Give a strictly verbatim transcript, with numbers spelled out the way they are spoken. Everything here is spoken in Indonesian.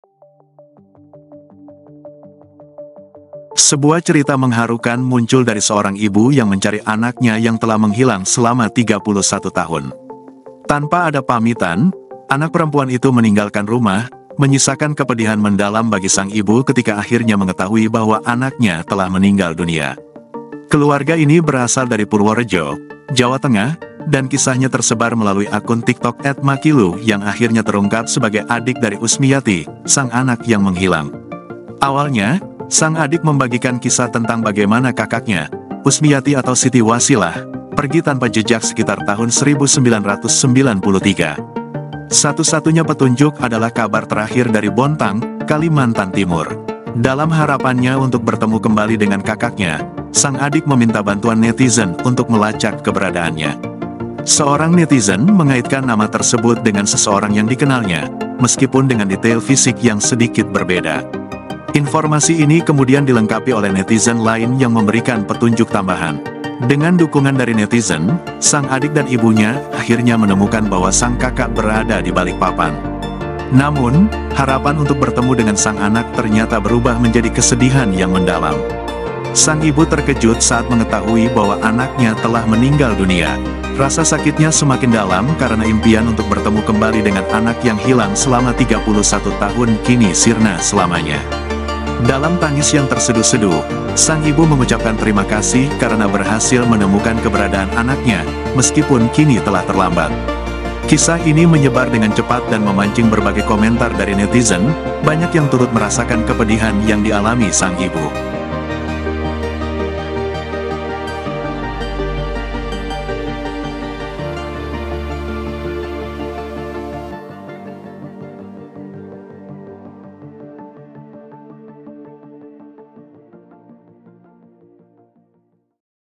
Sebuah cerita mengharukan muncul dari seorang ibu yang mencari anaknya yang telah menghilang selama tiga puluh satu tahun. Tanpa ada pamitan, anak perempuan itu meninggalkan rumah, menyisakan kepedihan mendalam bagi sang ibu ketika akhirnya mengetahui bahwa anaknya telah meninggal dunia. Keluarga ini berasal dari Purworejo, Jawa Tengah, dan kisahnya tersebar melalui akun TikTok et makilu yang akhirnya terungkap sebagai adik dari Usmiati, sang anak yang menghilang. Awalnya, sang adik membagikan kisah tentang bagaimana kakaknya, Usmiati atau Siti Wasilah, pergi tanpa jejak sekitar tahun seribu sembilan ratus sembilan puluh tiga. Satu-satunya petunjuk adalah kabar terakhir dari Bontang, Kalimantan Timur. Dalam harapannya untuk bertemu kembali dengan kakaknya, sang adik meminta bantuan netizen untuk melacak keberadaannya. Seorang netizen mengaitkan nama tersebut dengan seseorang yang dikenalnya, meskipun dengan detail fisik yang sedikit berbeda. Informasi ini kemudian dilengkapi oleh netizen lain yang memberikan petunjuk tambahan. Dengan dukungan dari netizen, sang adik dan ibunya akhirnya menemukan bahwa sang kakak berada di Balikpapan. Namun, harapan untuk bertemu dengan sang anak ternyata berubah menjadi kesedihan yang mendalam. Sang ibu terkejut saat mengetahui bahwa anaknya telah meninggal dunia. Rasa sakitnya semakin dalam karena impian untuk bertemu kembali dengan anak yang hilang selama tiga puluh satu tahun kini sirna selamanya. Dalam tangis yang terseduh-seduh, sang ibu mengucapkan terima kasih karena berhasil menemukan keberadaan anaknya, meskipun kini telah terlambat. Kisah ini menyebar dengan cepat dan memancing berbagai komentar dari netizen, banyak yang turut merasakan kepedihan yang dialami sang ibu.